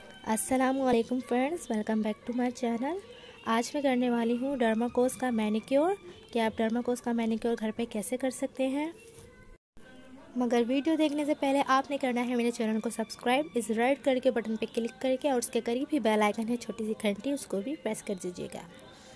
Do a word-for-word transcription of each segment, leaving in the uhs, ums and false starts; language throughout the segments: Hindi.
अस्सलामुअलैकुम friends, welcome back to my channel. आज मैं करने वाली हूँ डर्माकोस का मैनिक्योर कि आप डर्माकोस का मैनिक्योर घर पे कैसे कर सकते हैं। मगर वीडियो देखने से पहले आपने करना है मेरे चैनल को सब्सक्राइब, इस रेड कलर के बटन पे क्लिक करके, और उसके करीब ही बेल आइकन है छोटी सी घंटी, उसको भी प्रेस कर दीजिएगा।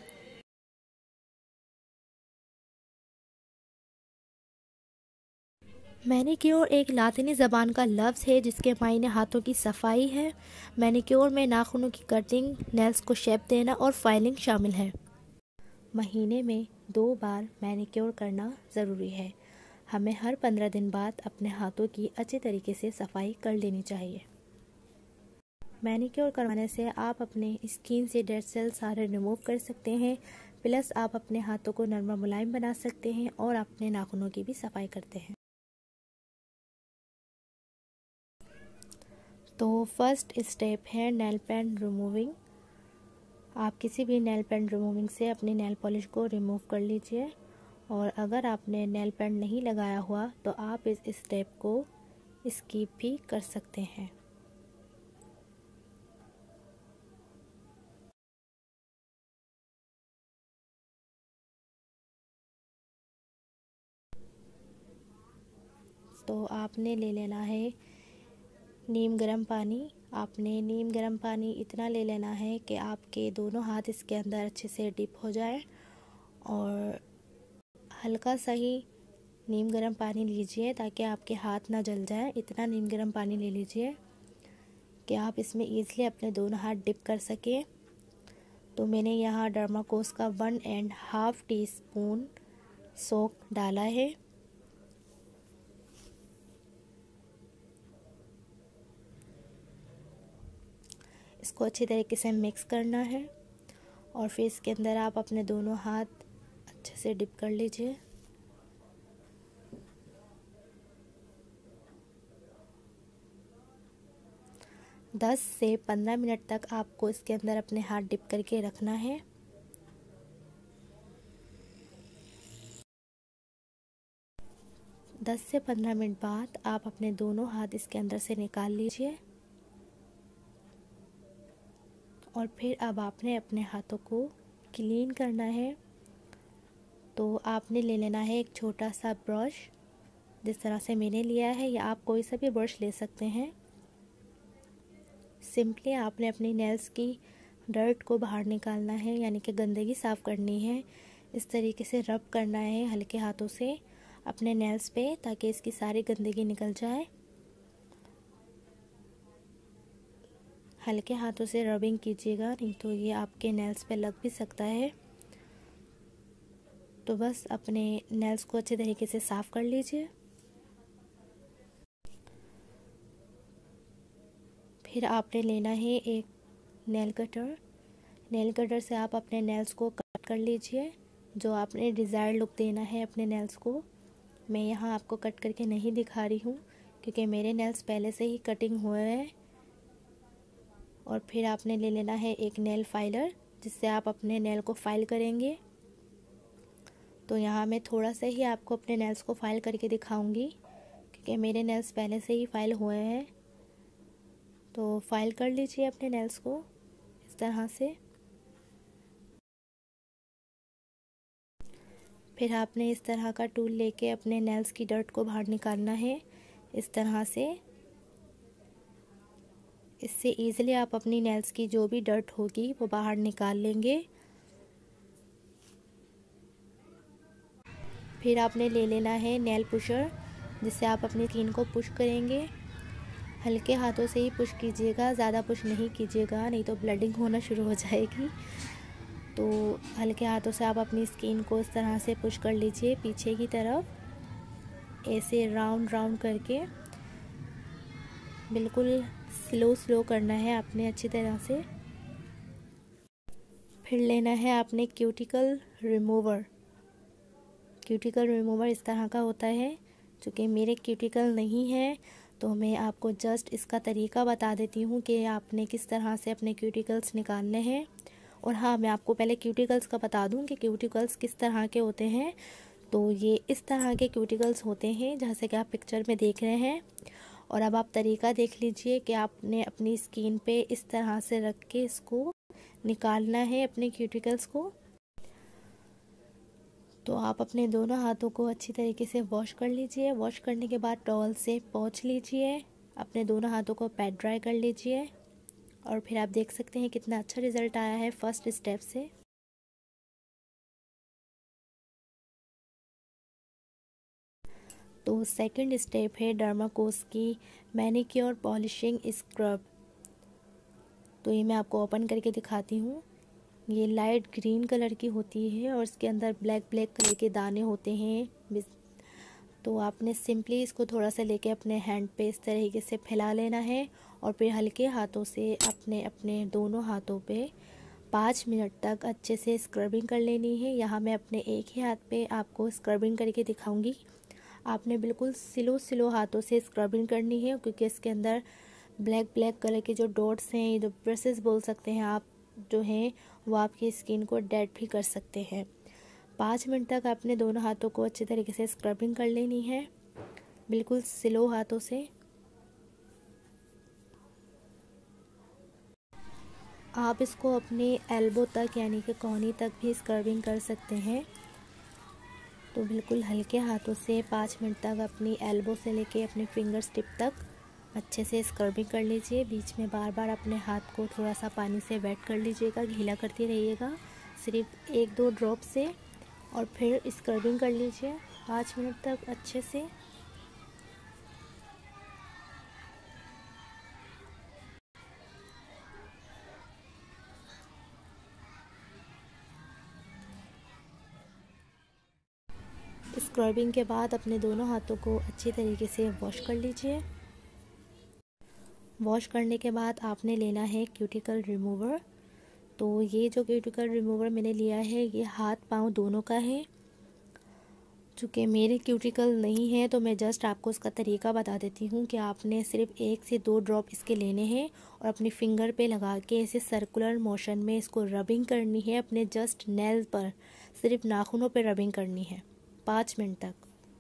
मैनिक्योर एक लातिनी ज़बान का लफ्ज़ है जिसके मायने हाथों की सफाई है। मैनिक्योर में नाखूनों की कटिंग, नेल्स को शेप देना और फाइलिंग शामिल है। महीने में दो बार मैनिक्योर करना ज़रूरी है। हमें हर पंद्रह दिन बाद अपने हाथों की अच्छे तरीके से सफाई कर लेनी चाहिए। मैनिक्योर करवाने से आप अपने स्किन से डेड सेल सारे रिमूव कर सकते हैं, प्लस आप अपने हाथों को नरम मुलायम बना सकते हैं और अपने नाखूनों की भी सफाई करते हैं। तो फर्स्ट स्टेप है नेल पेंट रिमूविंग। आप किसी भी नेल पेंट रिमूविंग से अपनी नेल पॉलिश को रिमूव कर लीजिए, और अगर आपने नेल पेंट नहीं लगाया हुआ तो आप इस स्टेप को स्किप भी कर सकते हैं। तो आपने ले लेना है नीम गर्म पानी। आपने नीम गर्म पानी इतना ले लेना है कि आपके दोनों हाथ इसके अंदर अच्छे से डिप हो जाए, और हल्का सा ही नीम गर्म पानी लीजिए ताकि आपके हाथ ना जल जाए। इतना नीम गर्म पानी ले लीजिए कि आप इसमें ईज़िली अपने दोनों हाथ डिप कर सकें। तो मैंने यहाँ डर्माकोस का one and half teaspoon soap डाला है। इसको अच्छी तरीके से मिक्स करना है, और फिर इसके अंदर आप अपने दोनों हाथ अच्छे से डिप कर लीजिए। दस से पंद्रह मिनट तक आपको इसके अंदर अपने हाथ डिप करके रखना है। दस से पंद्रह मिनट बाद आप अपने दोनों हाथ इसके अंदर से निकाल लीजिए, और फिर अब आपने अपने हाथों को क्लीन करना है। तो आपने ले लेना है एक छोटा सा ब्रश, जिस तरह से मैंने लिया है, या आप कोई सा भी ब्रश ले सकते हैं। सिंपली आपने अपनी नेल्स की डर्ट को बाहर निकालना है, यानी कि गंदगी साफ़ करनी है। इस तरीके से रब करना है हल्के हाथों से अपने नेल्स पे, ताकि इसकी सारी गंदगी निकल जाए। हल्के हाथों से रबिंग कीजिएगा, नहीं तो ये आपके नेल्स पे लग भी सकता है। तो बस अपने नेल्स को अच्छे तरीके से साफ़ कर लीजिए। फिर आपने लेना है एक नेल कटर। नेल कटर से आप अपने नेल्स को कट कर लीजिए, जो आपने डिज़ायर्ड लुक देना है अपने नेल्स को। मैं यहाँ आपको कट करके नहीं दिखा रही हूँ क्योंकि मेरे नेल्स पहले से ही कटिंग हुए हैं। और फिर आपने ले लेना है एक नेल फाइलर, जिससे आप अपने नेल को फाइल करेंगे। तो यहाँ मैं थोड़ा सा ही आपको अपने नेल्स को फाइल करके दिखाऊंगी क्योंकि मेरे नेल्स पहले से ही फाइल हुए हैं। तो फाइल कर लीजिए अपने नेल्स को इस तरह से। फिर आपने इस तरह का टूल लेके अपने नेल्स की डर्ट को बाहर निकालना है इस तरह से। इससे इजीली आप अपनी नेल्स की जो भी डर्ट होगी वो बाहर निकाल लेंगे। फिर आपने ले लेना है नेल पुशर, जिससे आप अपनी स्किन को पुश करेंगे। हल्के हाथों से ही पुश कीजिएगा, ज़्यादा पुश नहीं कीजिएगा, नहीं तो ब्लीडिंग होना शुरू हो जाएगी। तो हल्के हाथों से आप अपनी स्किन को इस तरह से पुश कर लीजिए पीछे की तरफ, ऐसे राउंड राउंड करके। बिल्कुल स्लो स्लो करना है आपने अच्छी तरह से। फिर लेना है आपने क्यूटिकल रिमूवर। क्यूटिकल रिमूवर इस तरह का होता है, चूँकि मेरे क्यूटिकल नहीं है तो मैं आपको जस्ट इसका तरीका बता देती हूँ कि आपने किस तरह से अपने क्यूटिकल्स निकालने हैं। और हाँ, मैं आपको पहले क्यूटिकल्स का बता दूँ कि क्यूटिकल्स किस तरह के होते हैं। तो ये इस तरह के क्यूटिकल्स होते हैं जैसे कि आप पिक्चर में देख रहे हैं, और अब आप तरीका देख लीजिए कि आपने अपनी स्किन पे इस तरह से रख के इसको निकालना है अपने क्यूटिकल्स को। तो आप अपने दोनों हाथों को अच्छी तरीके से वॉश कर लीजिए। वॉश करने के बाद टॉवल से पोंछ लीजिए, अपने दोनों हाथों को पैड ड्राई कर लीजिए और फिर आप देख सकते हैं कितना अच्छा रिज़ल्ट आया है फर्स्ट स्टेप से। तो सेकंड स्टेप है डर्माकोस की मैनिक्योर पॉलिशिंग स्क्रब। तो ये मैं आपको ओपन करके दिखाती हूँ। ये लाइट ग्रीन कलर की होती है और इसके अंदर ब्लैक ब्लैक कलर के दाने होते हैं। तो आपने सिंपली इसको थोड़ा सा लेके अपने हैंड पे इस तरीके से फैला लेना है और फिर हल्के हाथों से अपने अपने दोनों हाथों पे पाँच मिनट तक अच्छे से स्क्रबिंग कर लेनी है। यहाँ मैं अपने एक ही हाथ पे आपको स्क्रबिंग करके दिखाऊंगी। आपने बिल्कुल स्लो स्लो हाथों से स्क्रबिंग करनी है, क्योंकि इसके अंदर ब्लैक ब्लैक कलर के जो डॉट्स हैं, जो ब्रसेस बोल सकते हैं आप, जो हैं वो आपकी स्किन को डेड भी कर सकते हैं। पाँच मिनट तक आपने दोनों हाथों को अच्छी तरीके से स्क्रबिंग कर लेनी है, बिल्कुल स्लो हाथों से। आप इसको अपने एल्बो तक यानी कि कोहनी तक भी स्क्रबिंग कर सकते हैं। तो बिल्कुल हल्के हाथों से पाँच मिनट तक अपनी एल्बो से लेके अपनी फिंगर टिप तक अच्छे से स्क्रबिंग कर लीजिए। बीच में बार बार अपने हाथ को थोड़ा सा पानी से वेट कर लीजिएगा, गीला करते रहिएगा सिर्फ एक दो ड्रॉप से, और फिर स्क्रबिंग कर लीजिए पाँच मिनट तक अच्छे से। स्क्रबिंग के बाद अपने दोनों हाथों को अच्छी तरीके से वॉश कर लीजिए। वॉश करने के बाद आपने लेना है क्यूटिकल रिमूवर। तो ये जो क्यूटिकल रिमूवर मैंने लिया है ये हाथ पाँव दोनों का है। चूँकि मेरे क्यूटिकल नहीं है तो मैं जस्ट आपको इसका तरीका बता देती हूँ कि आपने सिर्फ एक से दो ड्रॉप इसके लेने हैं और अपनी फिंगर पे लगा के ऐसे सर्कुलर मोशन में इसको रबिंग करनी है अपने जस्ट नेल पर, सिर्फ नाखूनों पे रबिंग करनी है पाँच मिनट तक।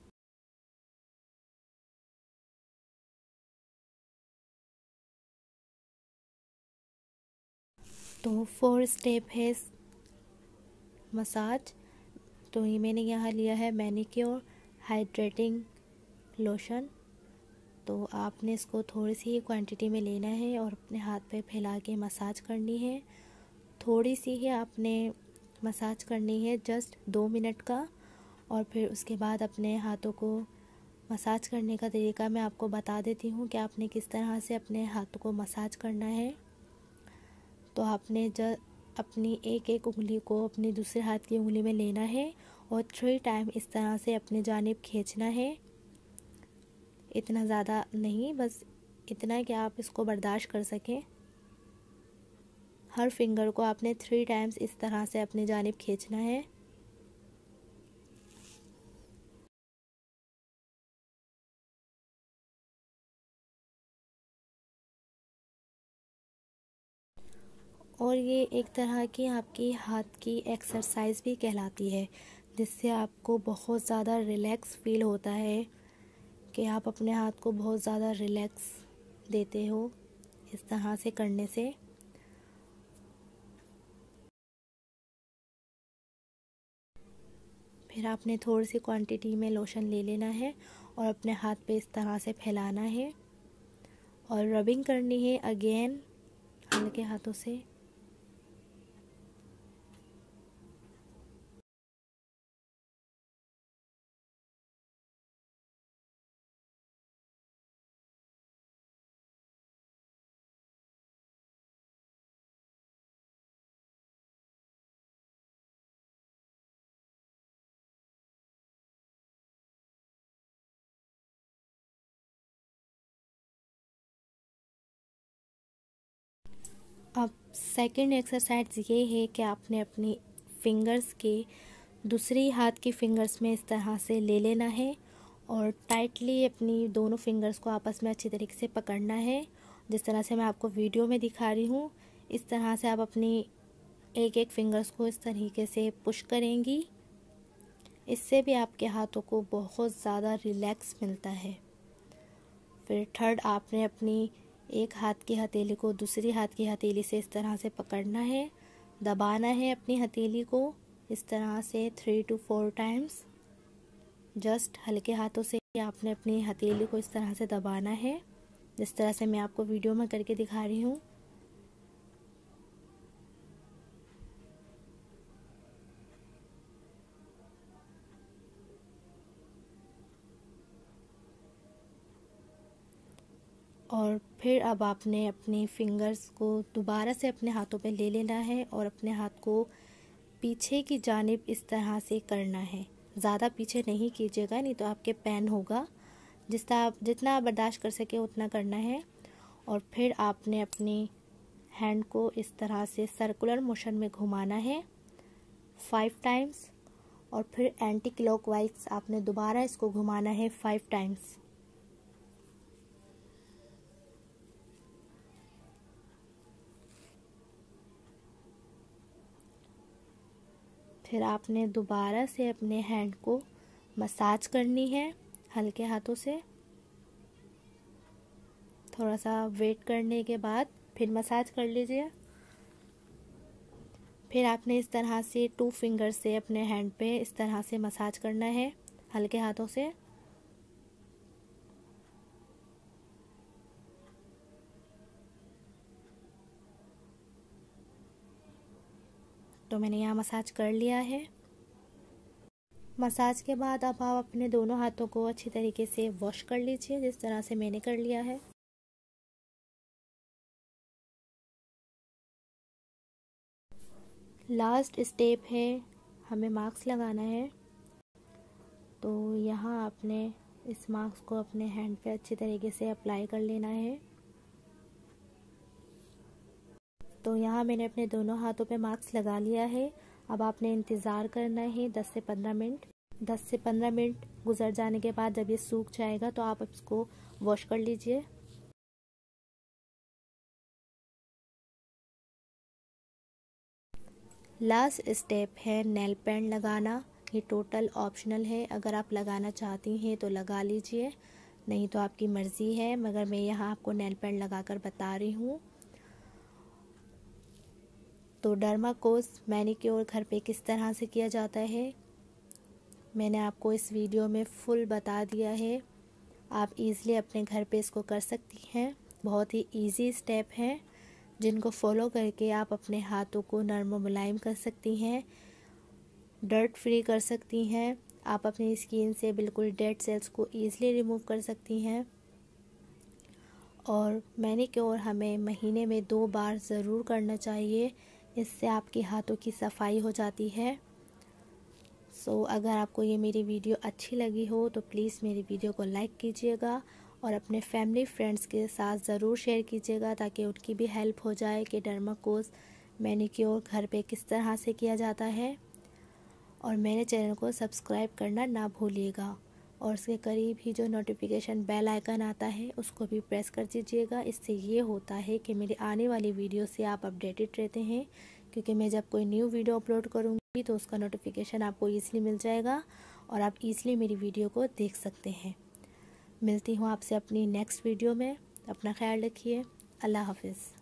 तो फोर स्टेप है मसाज। तो ये मैंने यहाँ लिया है मैनिक्योर हाइड्रेटिंग लोशन। तो आपने इसको थोड़ी सी क्वांटिटी में लेना है और अपने हाथ पे फैला के मसाज करनी है। थोड़ी सी ही आपने मसाज करनी है, जस्ट दो मिनट का। और फिर उसके बाद अपने हाथों को मसाज करने का तरीका मैं आपको बता देती हूँ कि आपने किस तरह से अपने हाथों को मसाज करना है। तो आपने जब अपनी एक एक उंगली को अपनी दूसरे हाथ की उंगली में लेना है और थ्री टाइम इस तरह से अपने जानिब खींचना है। इतना ज़्यादा नहीं, बस इतना कि आप इसको बर्दाश्त कर सकें। हर फिंगर को आपने थ्री टाइम्स इस तरह से अपनी जानिब खींचना है। और ये एक तरह की आपकी हाथ की एक्सरसाइज भी कहलाती है, जिससे आपको बहुत ज़्यादा रिलैक्स फील होता है कि आप अपने हाथ को बहुत ज़्यादा रिलैक्स देते हो इस तरह से करने से। फिर आपने थोड़ी सी क्वांटिटी में लोशन ले लेना है और अपने हाथ पे इस तरह से फैलाना है और रबिंग करनी है अगेन हल्के हाथों से। अब सेकंड एक्सरसाइज ये है कि आपने अपनी फिंगर्स के दूसरी हाथ की फिंगर्स में इस तरह से ले लेना है और टाइटली अपनी दोनों फिंगर्स को आपस में अच्छी तरीके से पकड़ना है, जिस तरह से मैं आपको वीडियो में दिखा रही हूँ। इस तरह से आप अपनी एक एक फिंगर्स को इस तरीके से पुश करेंगी। इससे भी आपके हाथों को बहुत ज़्यादा रिलैक्स मिलता है। फिर थर्ड, आपने अपनी एक हाथ की हथेली को दूसरी हाथ की हथेली से इस तरह से पकड़ना है, दबाना है अपनी हथेली को इस तरह से three two four times. Just हल्के हाथों से आपने अपनी हथेली को इस तरह से दबाना है, जिस तरह से मैं आपको वीडियो में करके दिखा रही हूँ। और फिर अब आपने अपनी फिंगर्स को दोबारा से अपने हाथों पे ले लेना है और अपने हाथ को पीछे की जानिब इस तरह से करना है। ज़्यादा पीछे नहीं कीजिएगा, नहीं तो आपके पेन होगा। जितना आप जितना आप बर्दाश्त कर सके उतना करना है। और फिर आपने अपनी हैंड को इस तरह से सर्कुलर मोशन में घुमाना है फाइव टाइम्स। और फिर एंटी क्लॉकवाइज आपने दोबारा इसको घुमाना है फाइव टाइम्स। फिर आपने दोबारा से अपने हैंड को मसाज करनी है हल्के हाथों से। थोड़ा सा वेट करने के बाद फिर मसाज कर लीजिए। फिर आपने इस तरह से टू फिंगर से अपने हैंड पे इस तरह से मसाज करना है हल्के हाथों से। तो मैंने यहाँ मसाज कर लिया है। मसाज के बाद अब आप अपने दोनों हाथों को अच्छी तरीके से वॉश कर लीजिए, जिस तरह से मैंने कर लिया है। लास्ट स्टेप है, हमें मास्क लगाना है। तो यहाँ आपने इस मास्क को अपने हैंड पे अच्छी तरीके से अप्लाई कर लेना है। तो यहाँ मैंने अपने दोनों हाथों पे मास्क लगा लिया है। अब आपने इंतज़ार करना है दस से पंद्रह मिनट। दस से पंद्रह मिनट गुजर जाने के बाद जब ये सूख जाएगा तो आप इसको वॉश कर लीजिए। लास्ट स्टेप है नेल पेंट लगाना। ये टोटल ऑप्शनल है, अगर आप लगाना चाहती हैं तो लगा लीजिए, नहीं तो आपकी मर्ज़ी है, मगर मैं यहाँ आपको नेल पेंट लगाकर बता रही हूँ। तो डर्माकोस मैनिक्योर घर पे किस तरह से किया जाता है मैंने आपको इस वीडियो में फुल बता दिया है। आप इजीली अपने घर पे इसको कर सकती हैं। बहुत ही इजी स्टेप हैं जिनको फॉलो करके आप अपने हाथों को नरम और मुलायम कर सकती हैं, डर्ट फ्री कर सकती हैं। आप अपनी स्किन से बिल्कुल डेड सेल्स को ईज़िली रिमूव कर सकती हैं। और मैनिक्योर हमें महीने में दो बार ज़रूर करना चाहिए, इससे आपके हाथों की सफाई हो जाती है। सो so, अगर आपको ये मेरी वीडियो अच्छी लगी हो तो प्लीज़ मेरी वीडियो को लाइक कीजिएगा और अपने फैमिली फ्रेंड्स के साथ ज़रूर शेयर कीजिएगा, ताकि उनकी भी हेल्प हो जाए कि डर्माकोस मैनिक्योर घर पे किस तरह से किया जाता है। और मेरे चैनल को सब्सक्राइब करना ना भूलिएगा और उसके करीब ही जो नोटिफिकेशन बेल आइकन आता है उसको भी प्रेस कर दीजिएगा। इससे ये होता है कि मेरी आने वाली वीडियो से आप अपडेटेड रहते हैं, क्योंकि मैं जब कोई न्यू वीडियो अपलोड करूँगी तो उसका नोटिफिकेशन आपको ईज़िली मिल जाएगा और आप ईज़िली मेरी वीडियो को देख सकते हैं। मिलती हूँ आपसे अपनी नेक्स्ट वीडियो में। अपना ख्याल रखिए। अल्लाह हाफिज़।